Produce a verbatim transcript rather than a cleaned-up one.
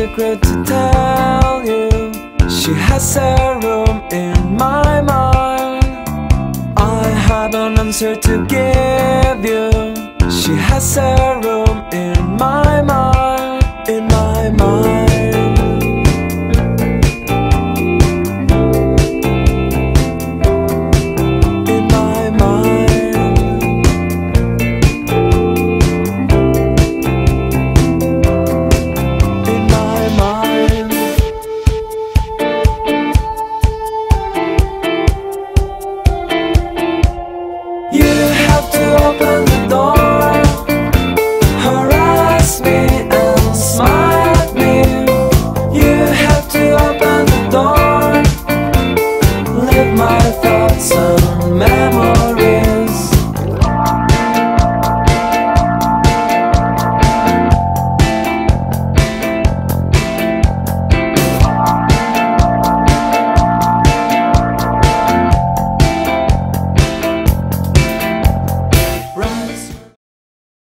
secret to tell you. She has a room in my mind. I have an answer to give you. She has a room in my mind, in my mind.